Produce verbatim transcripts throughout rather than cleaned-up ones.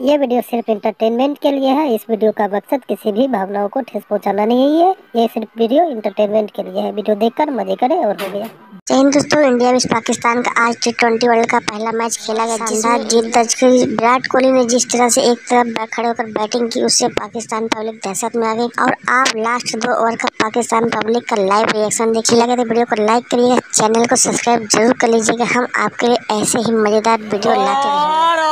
ये वीडियो सिर्फ इंटरटेनमेंट के लिए है। इस वीडियो का मकसद किसी भी भावनाओं को ठेस पहुंचाना नहीं है। ये सिर्फ वीडियो इंटरटेनमेंट के लिए है। वीडियो देखकर मजे करें और हो गया। जय हिंद दोस्तों, इंडिया में पाकिस्तान का आज टी ट्वेंटी वर्ल्ड का पहला मैच खेला गया, जिसमें जीत दर्ज की। विराट कोहली ने जिस तरह से एक तरफ खड़े होकर बैटिंग की, उससे पाकिस्तान पब्लिक दहशत में आ गई। और आप लास्ट दो ओवर का पाकिस्तान पब्लिक का लाइव रिएक्शन देखिए। लगे तो वीडियो को लाइक करिएगा, चैनल को सब्सक्राइब जरूर कर लीजिएगा। हम आपके लिए ऐसे ही मजेदार वीडियो लाते रहेंगे।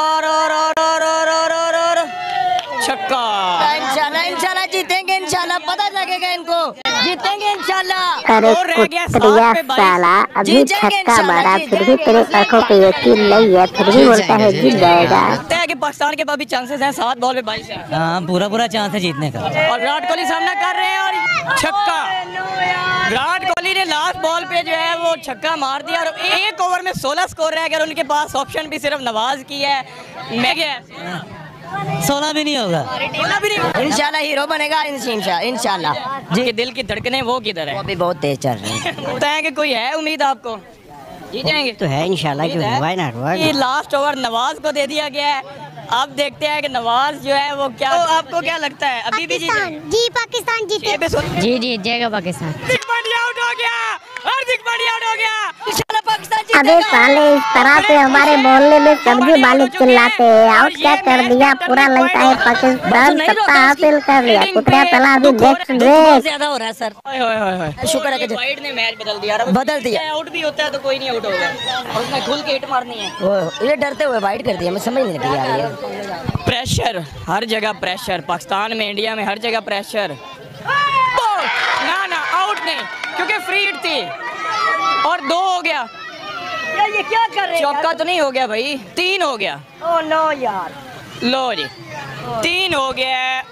छक्का। इंशाल्लाह इंशाल्लाह जीतेंगे, इंशाल्लाह पता लगेगा इनको, जीतेंगे इंशाल्लाह। अरे कुत्रिया साला, अभी छक्का मारा फिर भी तेरे आंखों पे यकीन नहीं है, फिर भी बोलता है जीत जाएगा। लगता है कि पाकिस्तान के पास भी चांसेस हैं, सात बॉल पे बाईस है। हाँ, पूरा पूरा चांस है जीतने का। और विराट कोहली सामना कर रहे हैं और छक्का। विराट कोहली ने लास्ट बॉल पे जो है वो छक्का मार दिया और एक ओवर में सोलह स्कोर रह गया। उनके पास ऑप्शन भी सिर्फ नवाज की है, मैं सोलह भी नहीं होगा, भी नहीं। इंशाल्लाह हीरो बनेगा इंशाल्लाह। जी, दिल की धड़कनें वो किधर है? वो भी बहुत तेज चल रहे हैं। बोलते हैं कि कोई है उम्मीद आपको जीतेंगे? तो है इंशाल्लाह, क्यों व्हाई नॉट। ये लास्ट ओवर नवाज को दे दिया गया है। अब देखते हैं कि नवाज जो है वो क्या, तो आपको क्या लगता है अभी भी जीते? जी पाकिस्तान जीते। जी जी जाएगा पाकिस्तान। हार्दिक पांड्या आउट हो गया, हार्दिक पांड्या आउट हो गया। इंशाल्लाह पाकिस्तान अबे जीतेगा। साले, इस तरह से हमारे मोहल्ले में सब्जी मालिक चिल्लाते हैं। आउट क्या कर दिया, पूरा लगता है पाकिस्तान सत्ता हासिल कर लिया। कुतरा तला अभी नेक्स्ट रेस ज्यादा हो रहा है सर। ओए ओए ओए ओए, शुक्र है कि वाइड ने मैच बदल दिया। बदल दिया, आउट भी होता है तो कोई नहीं आउट होगा, और उसमें खुल के हिट मारनी है। ये डरते हुए वाइड कर दिया, मैं समझ नहीं लगी यार। ये प्रेशर, हर जगह प्रेशर, पाकिस्तान में, इंडिया में, हर जगह प्रेशर। ना ना आउट नहीं, क्योंकि फ्री हिट थी और दो हो गया। यार ये क्या कर रहे हैं? चौका तो नहीं हो गया भाई, तीन हो गया। ओह नो यार, लो जी, तीन हो गया।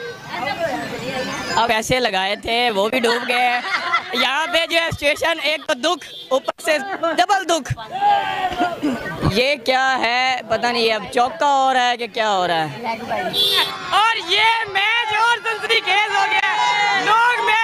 अब ऐसे लगाए थे वो भी डूब गए। यहाँ पे जो है सिचुएशन, एक तो दुख, ऊपर से डबल दुख। ये क्या है पता नहीं, अब चौका हो रहा है कि क्या हो रहा है। और ये मैच और दूसरी खेल हो गया। लोग में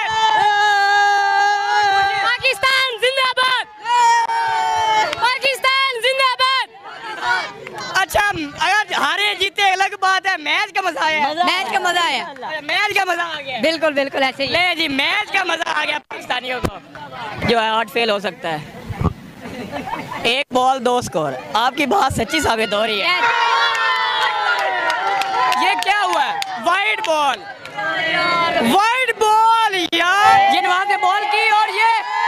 पाकिस्तान जिंदाबाद, पाकिस्तान जिंदाबाद। अच्छा, अगर हारे जीते अलग बात है, मैच का मजा आया। मैच का मजा आया, मैच का मजा आ गया। बिल्कुल बिल्कुल ऐसे ही। ले जी, मैच का मजा आ गया पाकिस्तानियों को। जो है आउट फेल हो सकता है। एक बॉल दो स्कोर, आपकी बात सच्ची साबित हो रही है। ये क्या हुआ? वाइड बॉल, वाइड बॉल यार, ये नवाज ने बॉल की और ये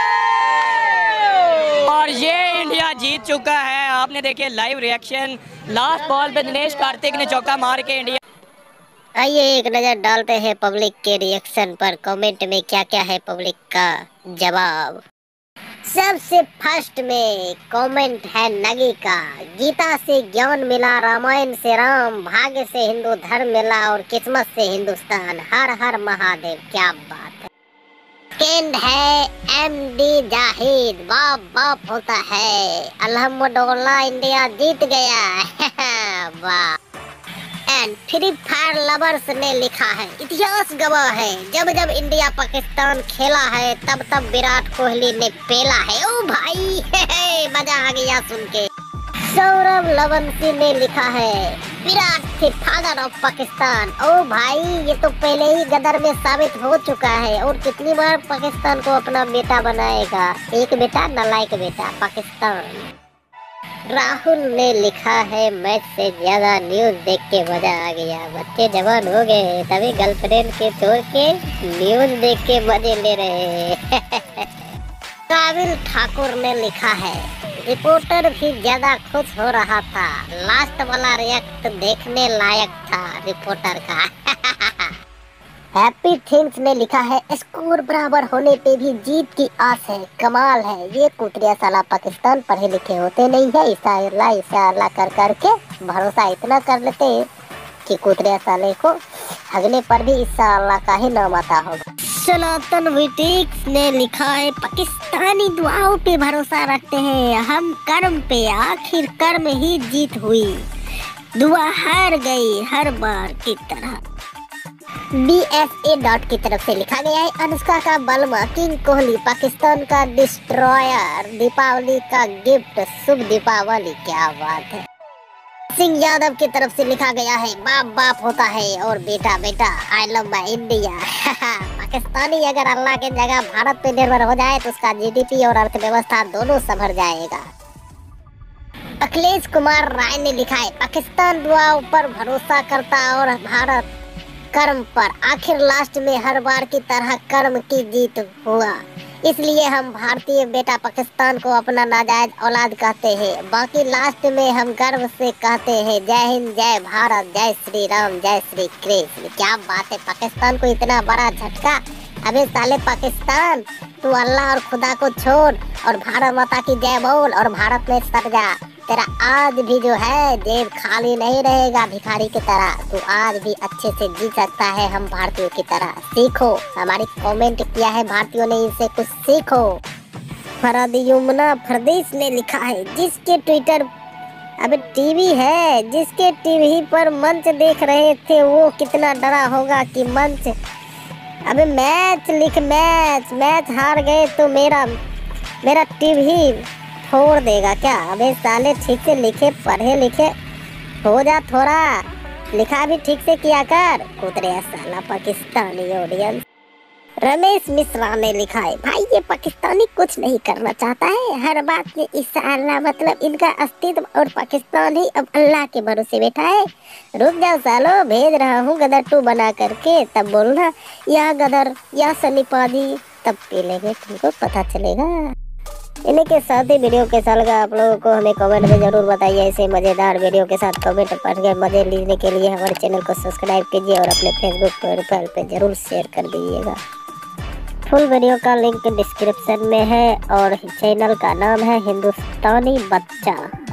और ये इंडिया जीत चुका है। आपने देखे लाइव रिएक्शन, लास्ट बॉल पे दिनेश कार्तिक ने चौका मार के इंडिया। आइए एक नजर डालते हैं पब्लिक के रिएक्शन पर। कमेंट में क्या क्या है पब्लिक का जवाब। सबसे फर्स्ट में कमेंट है नगी का, गीता से ज्ञान मिला, रामायण से राम, भाग्य से हिंदू धर्म मिला और किस्मत से हिंदुस्तान। हर हर महादेव, क्या बात है। सेकंड है एम डी जाहिद, बाप बाप होता है, अल्हम्दुलिल्लाह इंडिया जीत गया। वाह। एंड फ्री फायर लवर्स ने लिखा है, इतिहास गवाह है, जब जब इंडिया पाकिस्तान खेला है तब तब विराट कोहली ने पेला है। ओ भाई मजा आ गया सुन के। सौरभ लवंसी ने लिखा है, विराट थे फादर ऑफ पाकिस्तान। ओ भाई, ये तो पहले ही गदर में साबित हो चुका है, और कितनी बार पाकिस्तान को अपना बेटा बनाएगा। एक बेटा नालायक बेटा पाकिस्तान। राहुल ने लिखा है, मैच से ज्यादा न्यूज देख के मजा आ गया, बच्चे जवान हो गए तभी गर्लफ्रेंड के छोड़ के न्यूज देख के मजे ले रहे। काबिल ठाकुर ने लिखा है, रिपोर्टर भी ज्यादा खुश हो रहा था, लास्ट वाला रिएक्ट देखने लायक था रिपोर्टर का। हैप्पी थिंग्स ने लिखा है, स्कोर बराबर होने पे भी जीत की आस है, कमाल है। ये कुतरिया साला पाकिस्तान पढ़े लिखे होते नहीं है, इंशाअल्लाह इंशाअल्लाह कर करके भरोसा इतना कर लेते कि कुतरिया साले को हगने पर भी इंशाअल्लाह का ही नाम आता होगा। सनातन विटिक्स ने लिखा है, पाकिस्तानी दुआओं पे भरोसा रखते हैं, हम कर्म पे, आखिर कर्म ही जीत हुई, दुआ हार गई हर बार की तरह। बी एस ए डॉट की तरफ से लिखा गया है, अनुष्का का बलमा, किंग कोहली पाकिस्तान का डिस्ट्रॉयर, दीपावली का गिफ्ट, शुभ दीपावली। क्या बात है। सिंह यादव की तरफ से लिखा गया है, बाप बाप होता है और बेटा बेटा। I love my India. Pakistani अगर अल्लाह की जगह भारत पे निर्भर हो जाए तो उसका जीडीपी और अर्थव्यवस्था दोनों संभर जाएगा। अखिलेश कुमार राय ने लिखा है, पाकिस्तान दुआओं पर भरोसा करता और भारत कर्म पर। आखिर लास्ट में हर बार की तरह कर्म की जीत हुआ, इसलिए हम भारतीय बेटा पाकिस्तान को अपना नाजायज औलाद कहते हैं। बाकी लास्ट में हम गर्व से कहते हैं, जय हिंद, जय भारत, जय श्री राम, जय श्री कृष्ण। क्या बात है, पाकिस्तान को इतना बड़ा झटका। अबे साले पाकिस्तान, तू अल्लाह और खुदा को छोड़ और भारत माता की जय बोल और भारत में सर जा। तेरा आज भी जो है जेब खाली नहीं रहेगा भिखारी की तरह। तू आज भी अच्छे से जी सकता है हम भारतीयों की तरह। सीखो, हमारी कमेंट किया है भारतीयों ने, इनसे कुछ सीखो। फरद यमुना फरदेश ने लिखा है, जिसके ट्विटर अबे टीवी है, जिसके टीवी पर मंच देख रहे थे वो कितना डरा होगा कि मंच। अबे मैच लिख, मैच मैच हार गए तो मेरा मेरा टीवी फोड़ देगा क्या? अबे साले ठीक से लिखे, पढ़े लिखे हो जा थोड़ा, लिखा भी ठीक से किया कर। कुतरे साला पाकिस्तानी ऑडियंस। रमेश मिश्रा ने लिखा है, भाई ये पाकिस्तानी कुछ नहीं करना चाहता है, हर बात में इंशाअल्लाह, मतलब इनका अस्तित्व और पाकिस्तान ही अब अल्लाह के भरोसे बैठा है। रुक जाओ सालो, भेज रहा हूँ गदर टू बना करके, तब बोलना या गदर या सनी पाजी, तब पी लेंगे, तुमको पता चलेगा। इन्हीं के साथ ही वीडियो कैसा लगा आप लोगों को हमें कमेंट में जरूर बताइए। ऐसे मजेदार वीडियो के साथ कमेंट पढ़ के मजे लेने के लिए हमारे चैनल को सब्सक्राइब कीजिए और अपने फेसबुक प्रोफाइल पे जरूर शेयर कर दीजिएगा। फुल वीडियो का लिंक डिस्क्रिप्शन में है और चैनल का नाम है हिंदुस्तानी बच्चा।